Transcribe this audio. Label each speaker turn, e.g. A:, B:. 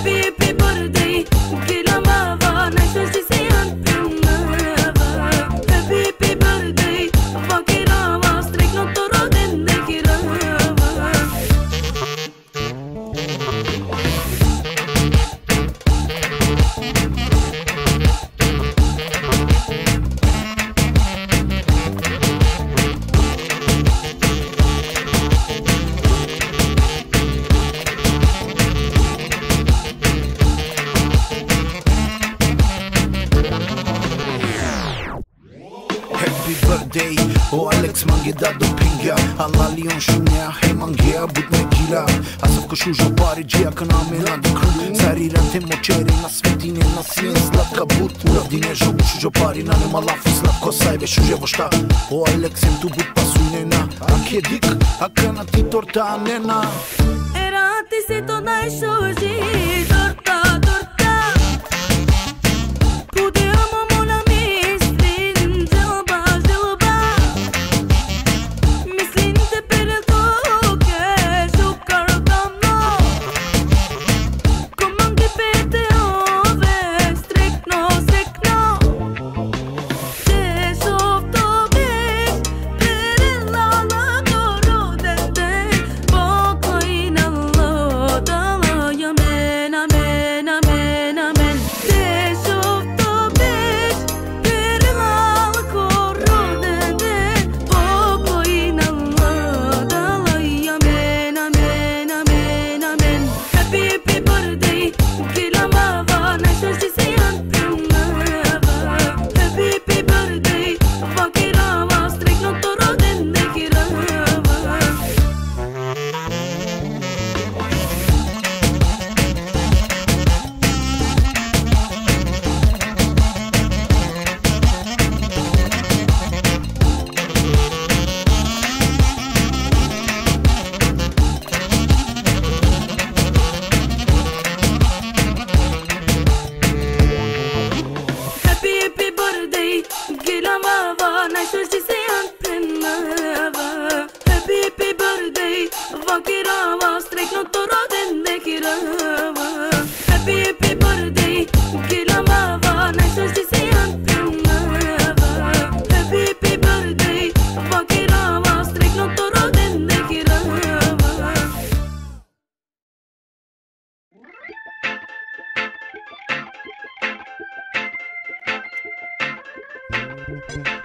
A: happy birthday Gila mava, nașa și se antrenava Happy birthday, vakirava Strek no toro dende kirava
B: Happy birthday, o Alex mange da do pinga Alla lion shumea, hej mangea, but me gila A sam košu žopari, džija kana me na dekru Sarirate močere na svetine, na sijen slatka but Uravdine žobušu žopari, na nema lafu slatko sajbe šuževo šta O Alex em tu but pasujnena Ak je dik, a kana ti torta nena
A: Era ti se to najšoži Torta, torta Puteamo mon ami Stringeoba, želoba Mislim te per il toque Giocare damno Comandi pete ove Strekno, strekno Te softo bek Per il lala toro dente Pokojna lodala Amen, amen, amen, amen Te softo bek Per il lala toro dente Pokojna lodala Amen, amen, amen, amen Happy birthday Gila mava Nașa și se antrenava Happy birthday Vakirava Strek no toro dende kirava Happy birthday Gila mava Nașa și se antrenava Happy birthday Vakirava Strek no toro dende kirava Happy birthday Gila mava Nașa și se antrenava Happy birthday Vakirava Strek no toro dende kirava